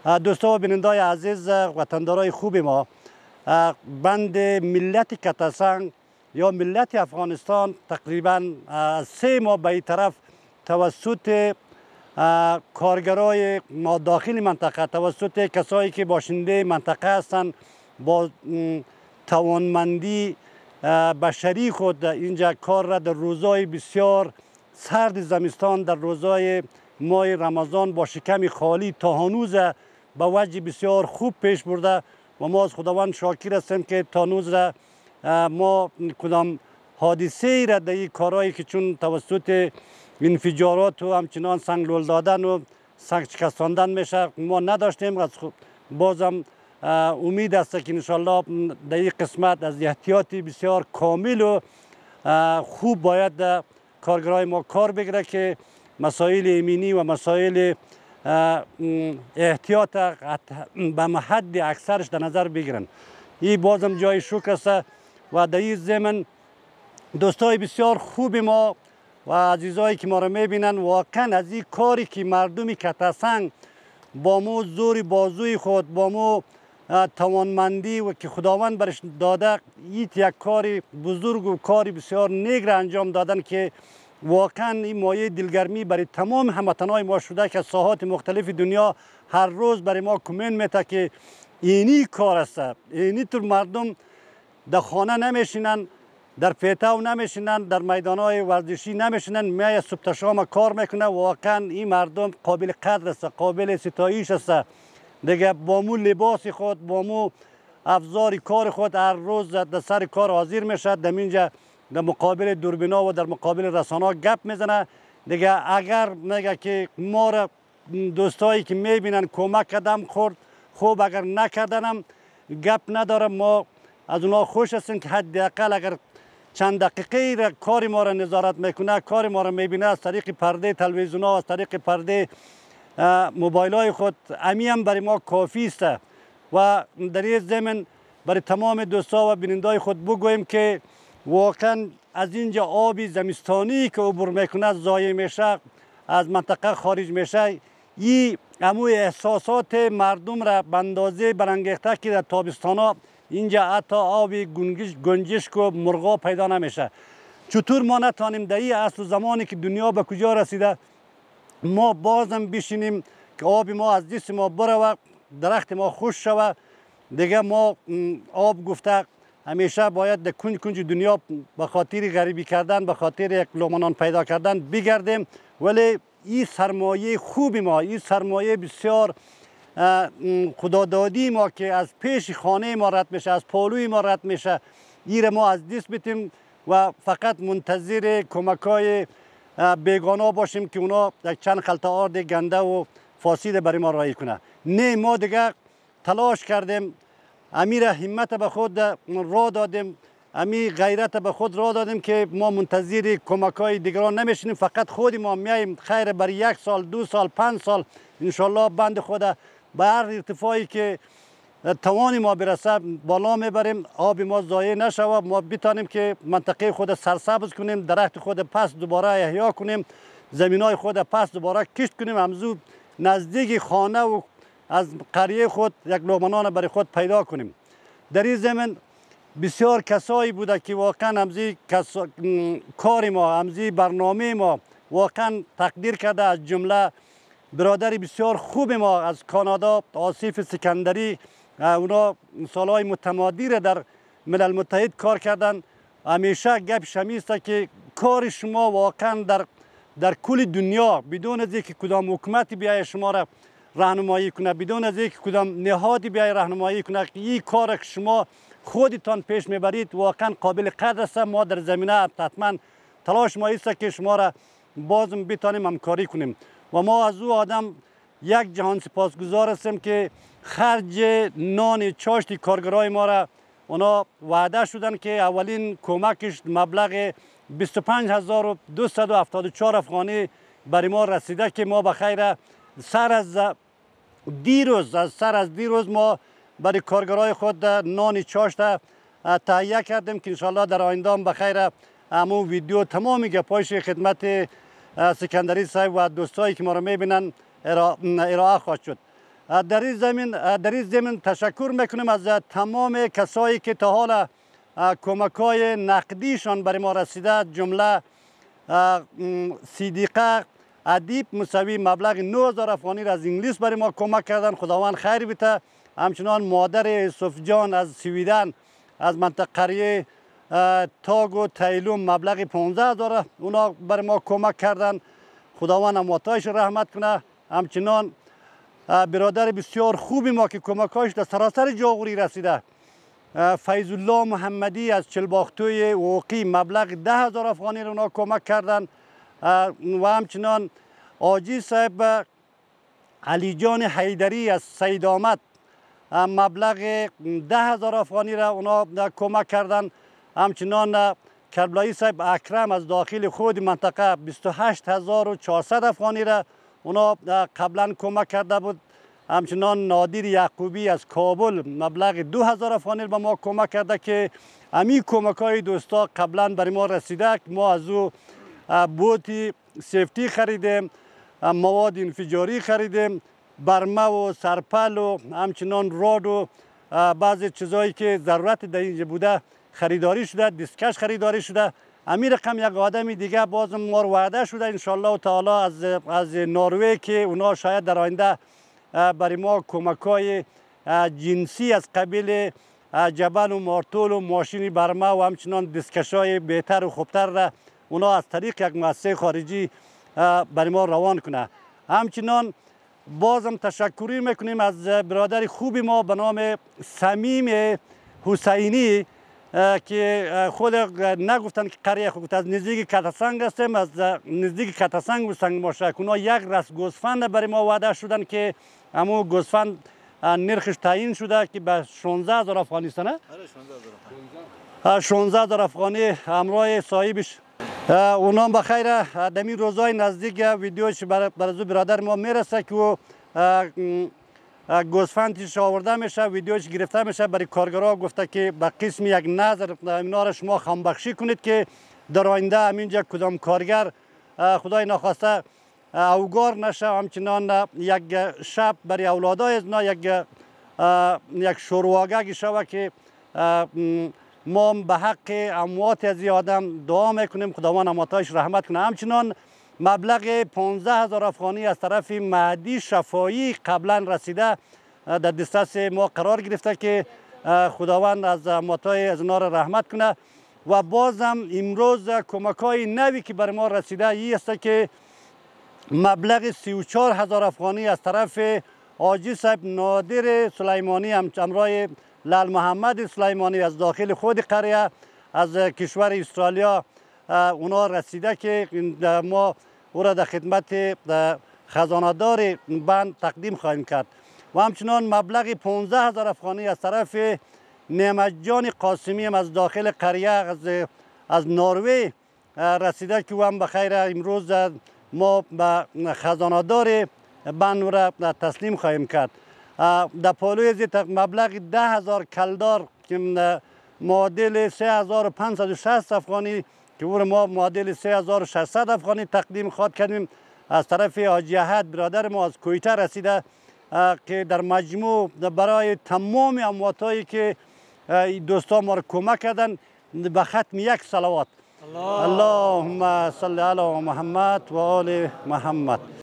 دوستان و بینندای عزیز، وطندارای خوب ما، بند ملت کتاسنگ یا ملت افغانستان تقریبا 3 ماه به این طرف توسط کارگرای ما داخل منطقه، توسط کسایی که باشنده منطقه هستند، با توانمندی بشری خود اینجا کار را در روزهای بسیار سرد زمستان، در روزهای ماه رمضان با شکم خالی تا هنوز به وجه بسیار خوب پیش برده و ما از خداوند شاکر هستیم که تا هنوز ما کدام حادثه را در این کارهایی که چون توسط انفجارات و همچنان سنگ لول دادن و سنگ شکستاندن میشه ما نداشتیم. بازم امید است که انشالله در این قسمت از احتیاطی بسیار کامل و خوب باید کارگرای ما کار بگیره که مسائل امنی و مسائل احتیاط به حد اکثرش در نظر بگیرن. این بازم جای شکر است و در این ضمن دوستای بسیار خوب ما و عزیزایی که ما را میبینن واقعا از این کاری که مردم کتاسنگ با مو زور بازوی خود، با مو توانمندی و که خداوند برش داده، یک کار بزرگ و کاری بسیار نیک را انجام دادن که واقعا این مایه دلگرمی برای تمام هموطنای ما شده که از ساحات مختلف دنیا هر روز برای ما کمنت میده که اینی کار است، اینی طور مردم در خانه نمیشینن، در پیتاو نمیشینن، در میدانهای ورزشی نمیشینن، میای صبح تا شام کار میکنه. واقعا این مردم قابل قدر است، قابل ستایش است. دیگه با مو لباس خود، با مو افزار کار خود هر روز در سر کار حاضر میشه، در اینجا در مقابل دوربینا و در مقابل رسانه گپ میزنه. دیگه اگر میگه که ما را دوستایی که میبینن کمک کردم خورد خوب، اگر نکردنم گپ ندارم، ما از اونا خوش هستیم که حداقل اگر چند دقیقه را کار ما را نظارت میکنه، کار ما را میبینه از طریق پرده تلویزیون ها، از طریق پرده موبایل های خود، امی هم برای ما کافی است. و در این ضمن برای تمام دوستا و بینندای خود بگویم که واقعا از اینجا آبی زمستانی که عبور میکنه ضایع میشه، از منطقه خارج میشه، این همو احساسات مردم را به اندازه برانگیخته که در تابستانا اینجا حتی آبی گنجشک و مرغا پیدا نمیشه. چطور ما نتانیم در این عصر و زمانی که دنیا به کجا رسیده ما بازم بشینیم که آب ما از دست ما بره، درخت ما خوش شود. دیگه ما آب گفته همیشه باید در کنج کنج دنیا به خاطر غریبی کردن، به خاطر یک لقمه نان پیدا کردن بگردیم، ولی این سرمایه خوب ما، این سرمایه بسیار خدادادی ما که از پیش خانه ما رد میشه، از پالوی ما رد میشه، این ما از دست بدیم و فقط منتظر کمکای بیگانه باشیم که اونا یک چند خلطه آرد گنده و فاسد برای ما رایی کنه. نه، ما دیگه تلاش کردیم، امیر همت به خود را دادیم، امی غیرت به خود را دادیم که ما منتظر کمکای دیگران نمیشینیم، فقط خود ما میاییم خیر برای 1 سال 2 سال 5 سال انشالله بند خود به هر ارتفاعی که توان ما برسه بالا میبریم، آب ما ضایع نشوه، ما بتانیم که منطقه خود سرسبز کنیم، درخت خود پس دوباره احیا کنیم، زمینای خود پس دوباره کشت کنیم، همزو نزدیک خانه و از قریه خود یک لقمه نان برای خود پیدا کنیم. در این زمین بسیار کسایی بوده که واقعا همزی کار ما، همزی برنامه ما واقعا تقدیر کرده، از جمله برادری بسیار خوب ما از کانادا آصف سکندری، اونا سالهای متمادی را در ملل متحد کار کردن. همیشه گپ شمی است که کار شما واقعا در کل دنیا بدون از اینکه کدام حکومتی بیای شما را راهنمایی کنه، بدون از اینکه کدام نهادی بیای راهنمایی کنه، این کار که شما خودتان پیش میبرید واقعا قابل قدر است. ما در زمینه حتما تلاش ما است که شما را بازم بتانیم همکاری کنیم و ما از او آدم یک جهان سپاسگزار هستیم که خرج نان چاشت کارگرای ما را اونا وعده شدن که اولین کمکش مبلغ 25274 افغانی برای ما رسیده که ما بخیر سر از دیروز ما برای کارگرای خود نان چاشت تهیه کردیم که انشالله در آینده بخیر همون ویدیو تمامی گپایش خدمت سکندری صاحب و دوستایی که ما را میبینن ارائه خواهد شد. در این زمین تشکر میکنیم از تمام کسایی که تا حالا کمک‌های نقدیشان برای ما رسیده، جمله صدیقه ادیب مساوی مبلغ 9000 افغانی را از انگلیس برای ما کمک کردن، خداوند خیر بده. همچنان مادر یوسف جان از سویدن از منطقه قریه تاگ و تیلوم مبلغ 15000 اونا برای ما کمک کردن، خداوند امواتایش رحمت کنه. همچنان برادر بسیار خوبی ما که کمکایش در سراسر جاغوری رسیده، فیض الله محمدی از چلباختوی وقی مبلغ 10000 افغانی را اونا کمک کردن و همچنان آجی صاحب علی جان حیدری از سید آمد مبلغ 10000 افغانی را اونا کمک کردن. همچنان کربلایی صاحب اکرم از داخل خود منطقه 28400 افغانی را اونا قبلا کمک کرده بود. همچنان نادر یعقوبی از کابل مبلغ 2000 افغانی به ما کمک کرده که امی کمک های دوستا قبلا برای ما رسیده. ما از او بوتی سیفتی خریدیم، مواد انفجاری خریدیم، برمه و سرپل و همچنان راد و بعضی چیزایی که ضرورت در اینجا بوده خریداری شده، دیسکش خریداری شده. امی رقم یک آدمی دیگه بازم ما وعده شده انشالله تعالی از نروژ که اونا شاید در آینده برای ما کمکای جنسی از قبیل جبل و مارتول و ماشین برمه و همچنان دیسکشای بهتر و خوبتر را اونا از طریق یک مؤسسه خارجی برای ما روان کنه. همچنان بازم تشکری میکنیم از برادر خوبی ما به نام صمیم حسینی که خود نگفتن که قریه خود از نزدیک کتسنگ هستیم، از نزدیک کتسنگ و سنگ ماشک. اونا یک رس گوسفند برای ما وعده شدن که همون گوسفند نرخش تعیین شده که به 16000 افغانی است، نه؟ 16000 افغانی همراه صاحبش. اونا بخیر دمی روزای نزدیک ویدیوش برای برادر ما میرسه که گوسفندش آورده میشه، ویدیوش گرفته میشه، برای کارگرها گفته که به قسم یک نظر اینا را شما خمبخشی کنید که در آینده همینجا کدام کارگر خدای نخواسته اوگار نشه. همچنان یک شب برای اولادای از یک شورواگه شوه که ما به حق اموات از این آدم دعا میکنیم، خداوند امواتایش رحمت کنه. همچنان مبلغ 15000 افغانی از طرف مهدی شفایی قبلا رسیده در دسترس ما قرار گرفته که خداوند از امواتای از اینا را رحمت کنه. و بازم امروز کمکای نوی که بر ما رسیده این است که مبلغ 34000 افغانی از طرف حاجی صاحب نادر سلیمانی همراه لال محمد سلیمانی از داخل خود قریه از کشور استرالیا اونا رسیده که ما او را در خدمت خزانه‌دار بند تقدیم خواهیم کرد. و همچنان مبلغ 15000 افغانی از طرف نعمت جان قاسمی هم از داخل قریه از نروژ رسیده که هم بخیر امروز ما به خزانه‌دار بند را تسلیم خواهیم کرد. در پالوی مبلغ 10000 کلدار که معادل 3560 افغانی که ما معادل 3600 افغانی تقدیم خواهد کردیم از طرف حاجی احد برادر ما از کویته رسیده که در مجموع برای تمام امواتایی که دوستان ما را کمک کردن به ختم یک صلوات اللهم صل علی محمد و آل محمد.